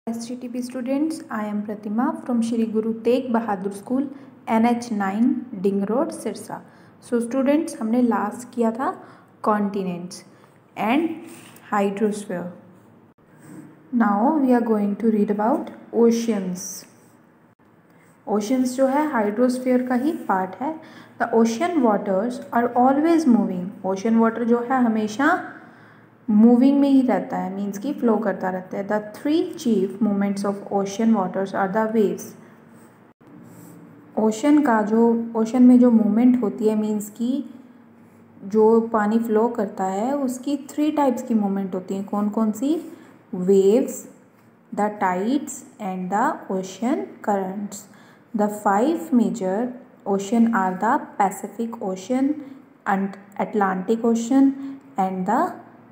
SGTP students, I am Pratima from Shri Guru Tegh Bahadur School, NH9 Ding Road, Sirsa. So students, हमने last किया था continents and hydrosphere. Now we are going to read about oceans. Oceans जो है hydrosphere का ही part है. The ocean waters are always moving. Ocean water जो है हमेशा मूविंग में ही रहता है, मीन्स कि फ्लो करता रहता है. The 3 chief movements of ocean waters are the waves. Ocean में जो मूवमेंट होती है, मीन्स कि जो पानी फ्लो करता है उसकी 3 टाइप्स की मूवमेंट होती हैं. कौन कौन सी? Waves, the tides and the ocean currents. The 5 major ocean are the Pacific Ocean, Atlantic Ocean and the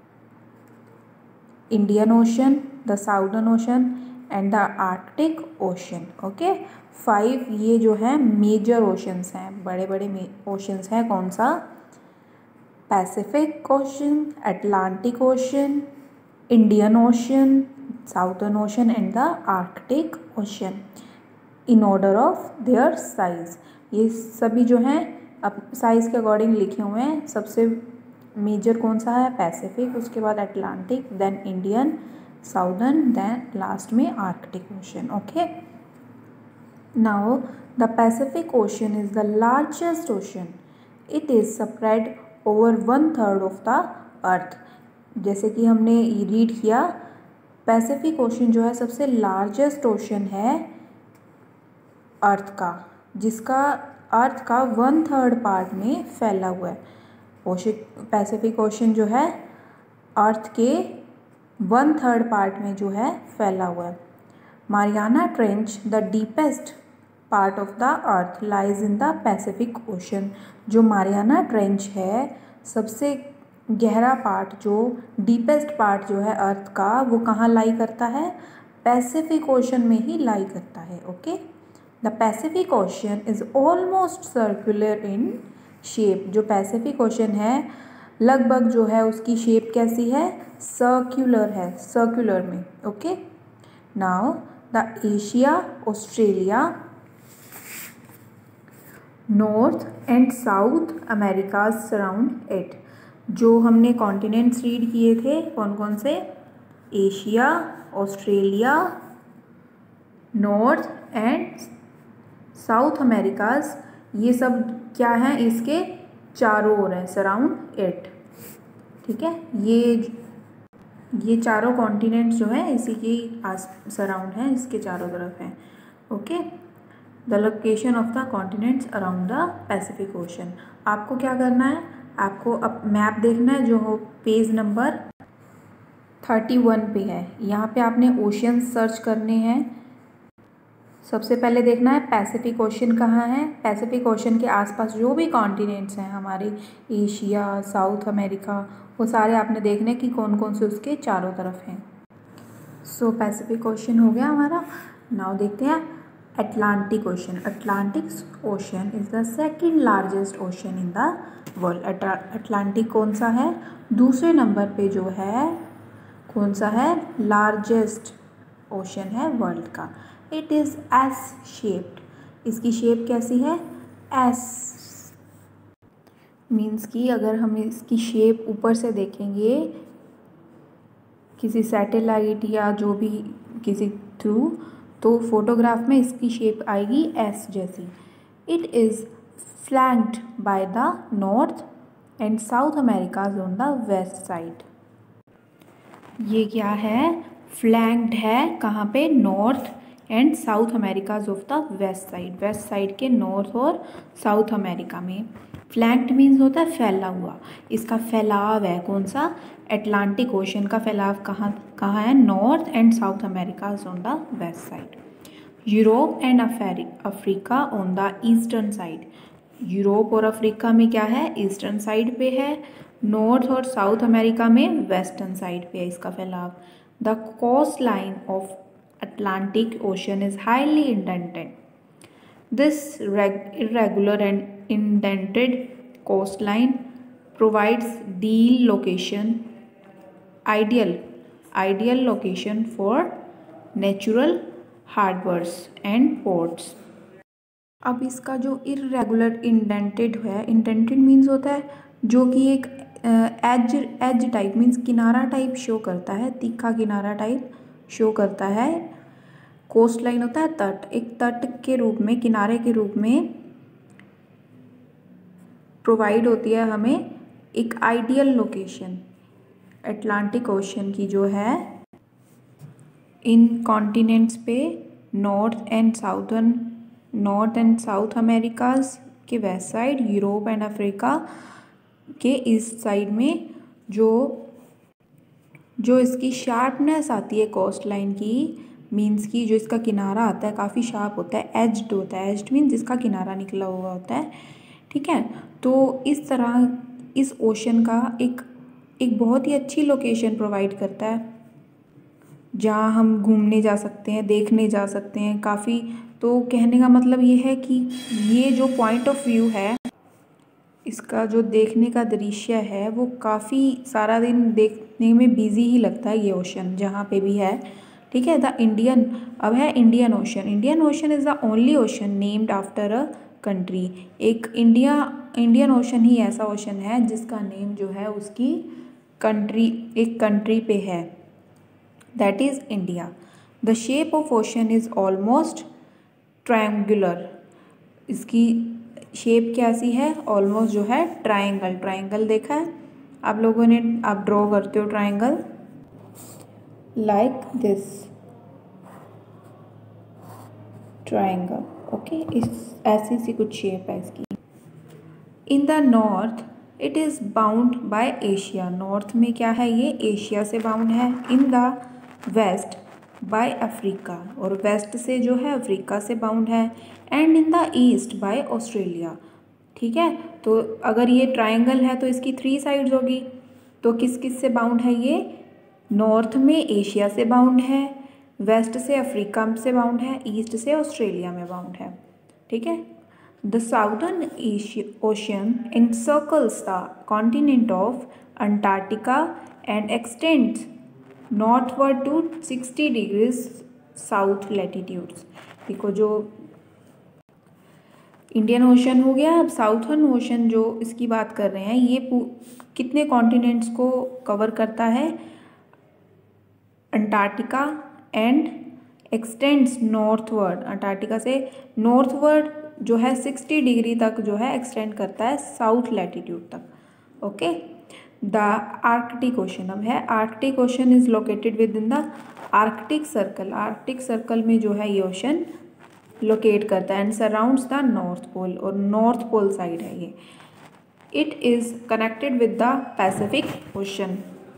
Indian Ocean, the Southern Ocean and the Arctic Ocean. Okay, 5 ये जो है मेजर ओशंस हैं, बड़े बड़े ओशंस हैं. कौन सा? Pacific Ocean, Atlantic Ocean, Indian Ocean, Southern Ocean and the Arctic Ocean in order of their size. ये सभी जो हैं अब साइज़ के अकॉर्डिंग लिखे हुए हैं. सबसे मेजर कौन सा है? पैसिफिक, उसके बाद Atlantic, then Indian, Southern, then last में Arctic Ocean. Okay, now the Pacific Ocean is the largest ocean. It is spread over 1/3 of the earth. जैसे कि हमने रीड किया, पैसिफिक ओशन जो है सबसे लार्जेस्ट ओशन है अर्थ का, जिसका अर्थ का 1/3 पार्ट में फैला हुआ है. पैसिफिक ओशन जो है अर्थ के 1/3 पार्ट में जो है फैला हुआ है. Mariana Trench, the deepest part of the earth, lies in the Pacific Ocean. जो मारियाना ट्रेंच है, सबसे गहरा पार्ट, जो डीपेस्ट पार्ट जो है अर्थ का, वो कहाँ लाई करता है? पैसिफिक ओशन में ही लाई करता है. Okay, the Pacific Ocean is almost circular in shape. जो पैसिफिक ओशन है लगभग जो है उसकी शेप कैसी है? सर्कुलर है, सर्कुलर में. Okay, now the Asia, Australia, North and South America surround it. जो हमने कॉन्टिनेंट्स रीड किए थे, कौन कौन से? Asia, Australia, North and South Americas, ये सब क्या है? इसके चारों ओर है, सराउंड इट. ठीक है, ये चारों कॉन्टिनेंट्स जो है इसी के आस सराउंड हैं, इसके चारों तरफ हैं. Okay, the location of the continents around the Pacific Ocean. आपको क्या करना है? आपको अब मैप देखना है जो पेज नंबर 31 पे है. यहाँ पे आपने ओशन सर्च करने हैं. सबसे पहले देखना है पैसिफिक ओशन कहाँ है. पैसिफिक ओशन के आसपास जो भी कॉन्टिनेंट्स हैं हमारे, एशिया, साउथ अमेरिका, वो सारे आपने देखने कि कौन कौन से उसके चारों तरफ हैं. सो पैसिफिक ओशन हो गया हमारा. नाउ देखते हैं Atlantic Ocean. Atlantic Ocean is the second largest ocean in the world. Atlantic कौन सा है? दूसरे नंबर पे जो है कौन सा है? लार्जेस्ट ओशन है वर्ल्ड का. It is S shaped. इसकी शेप कैसी है? एस. मीन्स कि अगर हम इसकी शेप ऊपर से देखेंगे किसी सैटेलाइट या जो भी किसी थ्रू, तो फोटोग्राफ में इसकी शेप आएगी एस जैसी. It is flanked by the North and South Americas on the west side. ये क्या है? फ्लैंक्ड है. कहाँ पे? North and South Americas of the west side. West side के नॉर्थ और साउथ अमेरिका में. फ्लैंक्ड मीन्स होता है फैला हुआ. इसका फैलाव है कौन सा? अटलांटिक ओशन का फैलाव कहाँ कहाँ है? North and South Americas on the west side. Europe and Africa on the eastern side. Europe और अफ्रीका में क्या है? ईस्टर्न साइड पे है. नॉर्थ और साउथ अमेरिका में वेस्टर्न साइड पे है इसका फैलाव. The coast line of Atlantic Ocean is highly indented. This irregular and indented coastline provides ideal location for natural harbours and ports. अब इसका जो इर्रेगुलर इंडेंटेड है, इंडेंटेड मीन्स होता है जो कि एक एज टाइप मीन्स किनारा टाइप शो करता है, तीखा किनारा टाइप शो करता है। कोस्ट लाइन होता है तट, एक तट के रूप में, किनारे के रूप में प्रोवाइड होती है हमें एक आइडियल लोकेशन अटलांटिक ओशन की जो है इन कॉन्टिनेंट्स पे, नॉर्थ एंड साउथ अमेरिकाज के west side, Europe and Africa के ईस्ट साइड में जो इसकी शार्पनेस आती है कोस्ट लाइन की, मीन्स की जो इसका किनारा आता है काफ़ी शार्प होता है, एज्ड होता है। एज्ड मीन्स जिसका किनारा निकला हुआ होता है, ठीक है। तो इस तरह इस ओशन का एक बहुत ही अच्छी लोकेशन प्रोवाइड करता है जहाँ हम घूमने जा सकते हैं, देखने जा सकते हैं काफ़ी। तो कहने का मतलब ये है कि ये जो पॉइंट ऑफ व्यू है, इसका जो देखने का दृश्य है वो काफ़ी सारा दिन देखने में बिजी ही लगता है ये ओशन जहाँ पे भी है, ठीक है। अब है Indian Ocean. Indian Ocean is the only ocean named after a country. Indian Ocean ही ऐसा ओशन है जिसका नेम जो है उसकी एक कंट्री पे है, that is India. The shape of ocean is almost triangular. इसकी शेप कैसी है? ऑलमोस्ट जो है ट्रायंगल देखा है आप लोगों ने, आप ड्रॉ करते हो triangle like this triangle, okay. इस ऐसी सी कुछ शेप है इसकी। In the north it is bound by Asia. North में क्या है? ये एशिया से बाउंड है। In the west by Africa, और वेस्ट से जो है अफ्रीका से बाउंड है। And in the east by Australia, ठीक है। तो अगर ये ट्रायंगल है तो इसकी 3 साइड्स होगी। तो किस किस से बाउंड है ये? नॉर्थ में एशिया से बाउंड है, वेस्ट से अफ्रीका से बाउंड है, ईस्ट से ऑस्ट्रेलिया में बाउंड है, ठीक है। The Southern Ocean encircles the continent of Antarctica and extends northward to 60 degrees south latitudes। देखो जो इंडियन ओशन हो गया, अब साउथर्न ओशन जो इसकी बात कर रहे हैं ये कितने कॉन्टिनेंट्स को कवर करता है? Antarctica and extends northward, Antarctica से नॉर्थवर्ड जो है 60 डिग्री तक जो है एक्सटेंड करता है साउथ लैटिट्यूड तक, ओके। द आर्कटिक ओशन, अब है Arctic Ocean is located within the Arctic Circle. Arctic Circle में जो है ये ओशन लोकेट करता है and surrounds the North Pole, और नॉर्थ पोल साइड है ये। It is connected with the Pacific Ocean.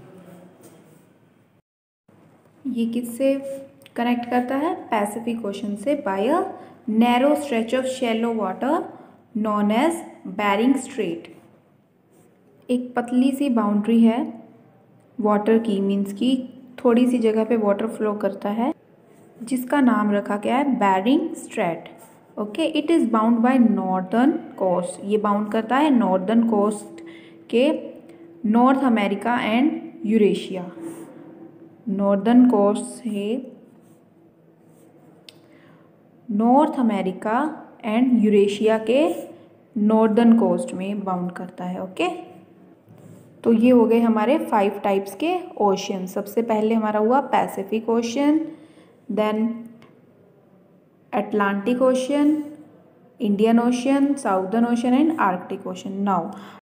ये किससे कनेक्ट करता है? पैसिफिक ओशन से, by a narrow stretch of shallow water known as Bering Strait. एक पतली सी बाउंड्री है वाटर की, मीन्स की थोड़ी सी जगह पे वाटर फ्लो करता है, जिसका नाम रखा गया है Bering Strait, okay. It is bound by northern coast, ये बाउंड करता है नॉर्दर्न कोस्ट के North America and Eurasia. Northern coast से नॉर्थ अमेरिका एंड यूरेशिया के नॉर्दर्न कोस्ट में बाउंड करता है, ओके। तो ये हो गए हमारे 5 टाइप्स के ओशन। सबसे पहले हमारा हुआ Pacific Ocean, then Atlantic Ocean, Indian Ocean, Southern Ocean and Arctic Ocean. Now